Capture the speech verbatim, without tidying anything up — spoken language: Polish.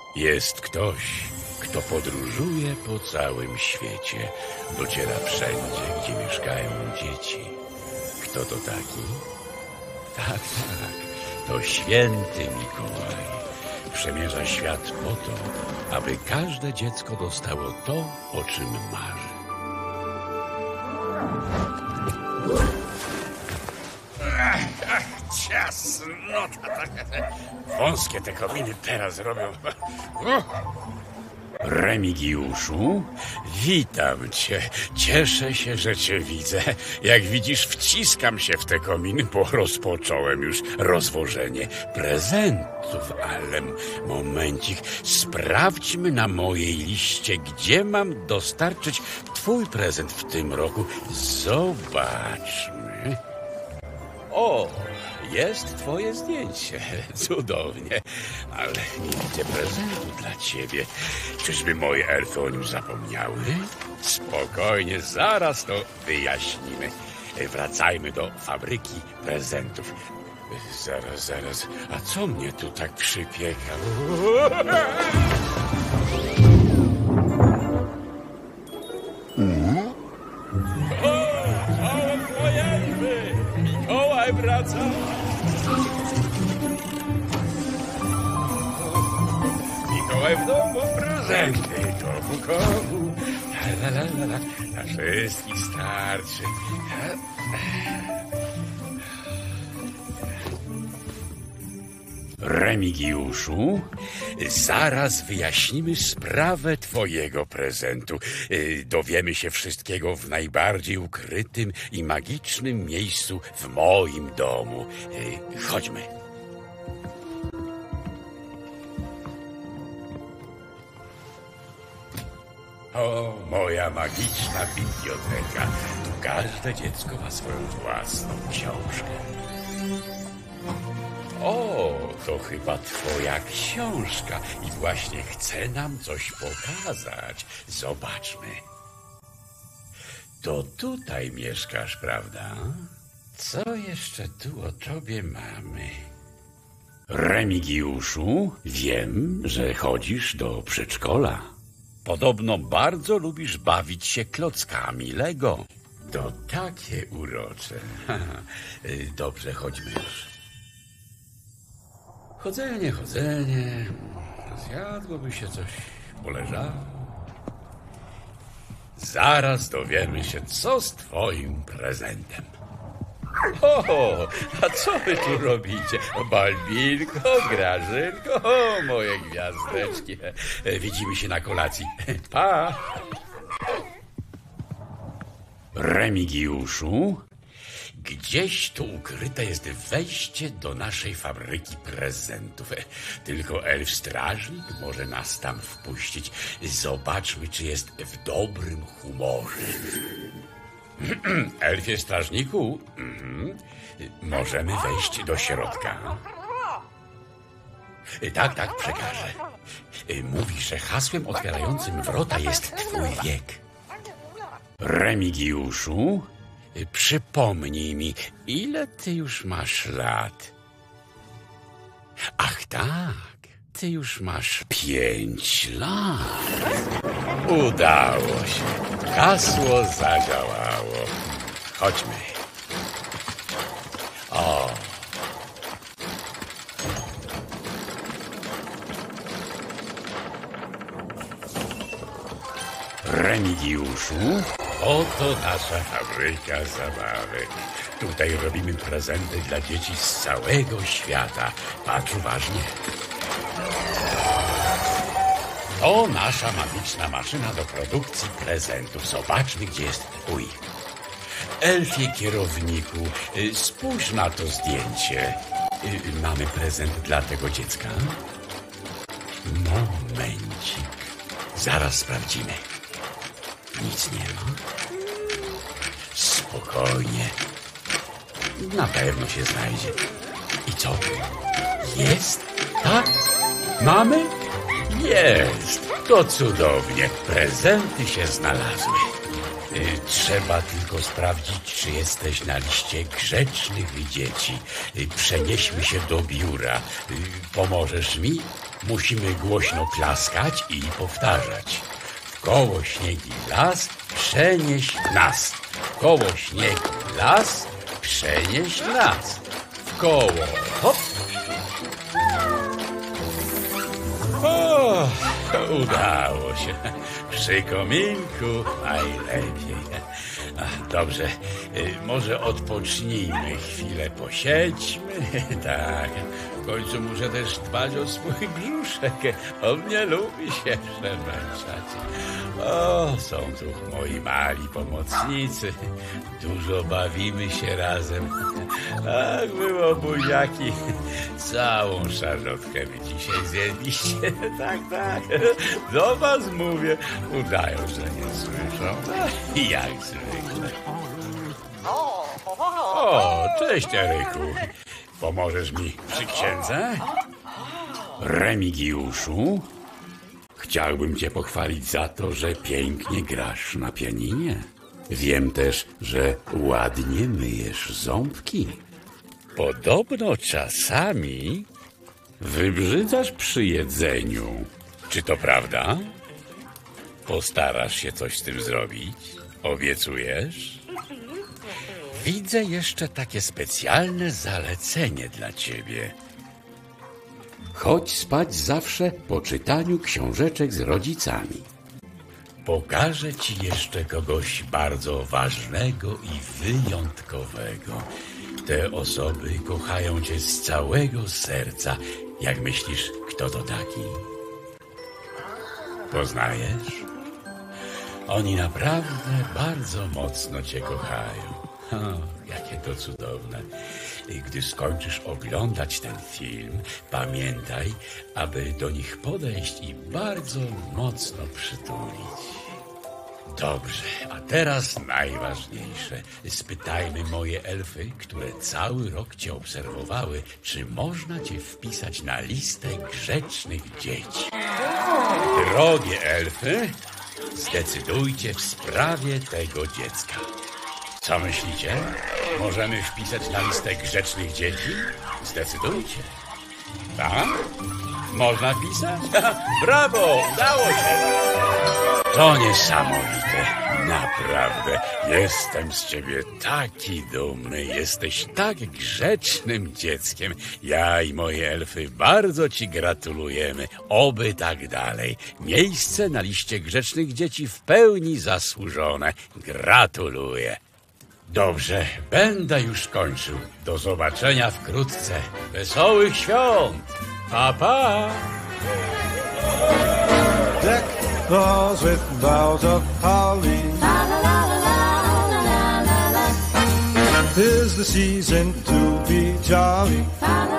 Jest ktoś, kto podróżuje po całym świecie. Dociera wszędzie, gdzie mieszkają dzieci. Kto to taki? Tak, tak, to święty Mikołaj. Przemierza świat po to, aby każde dziecko dostało to, o czym marzy. Ach, ach, ciasnota taka. Wąskie te kominy teraz robią. Remigiuszu, witam cię. Cieszę się, że cię widzę. Jak widzisz, wciskam się w te kominy, bo rozpocząłem już rozwożenie prezentów. Ale momencik, sprawdźmy na mojej liście, gdzie mam dostarczyć twój prezent w tym roku. Zobaczmy. O, jest twoje zdjęcie. Cudownie. Ale nie widzę prezentu dla ciebie. Czyżby moje elfy o nim zapomniały? Spokojnie, zaraz to wyjaśnimy. Wracajmy do fabryki prezentów. Zaraz, zaraz. A co mnie tu tak przypieka? Mhm. Mikołaj wraca! Mikołaj w domu, prezenty komu, komu. La, la, la, la. Na wszystkich starczy. Remigiuszu, zaraz wyjaśnimy sprawę twojego prezentu. Dowiemy się wszystkiego w najbardziej ukrytym i magicznym miejscu w moim domu. Chodźmy. O, moja magiczna biblioteka. Tu każde dziecko ma swoją własną książkę. O, to chyba twoja książka i właśnie chce nam coś pokazać. Zobaczmy. To tutaj mieszkasz, prawda? Co jeszcze tu o tobie mamy? Remigiuszu, wiem, że chodzisz do przedszkola. Podobno bardzo lubisz bawić się klockami Lego. To takie urocze. Dobrze, chodźmy już. Chodzenie, chodzenie. Zjadłoby się coś, poleżało. Zaraz dowiemy się, co z twoim prezentem. O, a co wy tu robicie? Balbinko, Grażynko, o, moje gwiazdeczki. Widzimy się na kolacji. Pa! Remigiuszu, gdzieś tu ukryte jest wejście do naszej fabryki prezentów. Tylko elf strażnik może nas tam wpuścić. Zobaczmy, czy jest w dobrym humorze. Elfie strażniku, możemy wejść do środka. Tak, tak, przekażę. Mówi, że hasłem otwierającym wrota jest twój wiek. Remigiuszu, przypomnij mi, ile ty już masz lat? Ach tak, ty już masz pięć lat. Udało się. Hasło zadziałało. Chodźmy. O. Remigiuszu, oto nasza fabryka zabawek. Tutaj robimy prezenty dla dzieci z całego świata. Patrz uważnie. To nasza magiczna maszyna do produkcji prezentów. Zobaczmy, gdzie jest twój. Elfie kierowniku, spójrz na to zdjęcie. Mamy prezent dla tego dziecka? Momencik. Zaraz sprawdzimy. Nic nie ma. Spokojnie. Na pewno się znajdzie. I co? Jest? Tak? Mamy? Jest. To cudownie. Prezenty się znalazły. Trzeba tylko sprawdzić, czy jesteś na liście grzecznych dzieci. Przenieśmy się do biura. Pomożesz mi? Musimy głośno klaskać i powtarzać. W koło śnieg i las przenieś nas. W koło śnieg i las przenieś nas. W koło hop. O, udało się. Przy kominku najlepiej. Dobrze, może odpocznijmy chwilę, posiedźmy. Tak, w końcu muszę też dbać o swój brzuszek. On nie lubi się przemęczać. O, są tu moi mali pomocnicy. Dużo bawimy się razem. Tak było, buziaki. Całą szarlotkę wy dzisiaj zjedliście. Tak, tak. Do was mówię. Udają, że nie słyszą. Jak zwykle. O, cześć, Eryku. Pomożesz mi przy księdze? Remigiuszu, chciałbym cię pochwalić za to, że pięknie grasz na pianinie. Wiem też, że ładnie myjesz ząbki. Podobno czasami wybrzydzasz przy jedzeniu. Czy to prawda? Postarasz się coś z tym zrobić? Obiecujesz? Widzę jeszcze takie specjalne zalecenie dla ciebie. Chodź spać zawsze po czytaniu książeczek z rodzicami. Pokażę ci jeszcze kogoś bardzo ważnego i wyjątkowego. Te osoby kochają cię z całego serca. Jak myślisz, kto to taki? Poznajesz? Oni naprawdę bardzo mocno cię kochają. O, jakie to cudowne. Gdy skończysz oglądać ten film, pamiętaj, aby do nich podejść i bardzo mocno przytulić. Dobrze, a teraz najważniejsze. Spytajmy moje elfy, które cały rok cię obserwowały, czy można cię wpisać na listę grzecznych dzieci. Drogie elfy, zdecydujcie w sprawie tego dziecka. Co myślicie? Możemy wpisać na listę grzecznych dzieci? Zdecydujcie. Tak? Można wpisać? Brawo! Udało się! To niesamowite. Naprawdę. Jestem z ciebie taki dumny. Jesteś tak grzecznym dzieckiem. Ja i moje elfy bardzo ci gratulujemy. Oby tak dalej. Miejsce na liście grzecznych dzieci w pełni zasłużone. Gratuluję. Dobrze, będę już kończył. Do zobaczenia wkrótce. Wesołych świąt! Pa, pa! Deck the halls with boughs of holly. Tis the season to be jolly.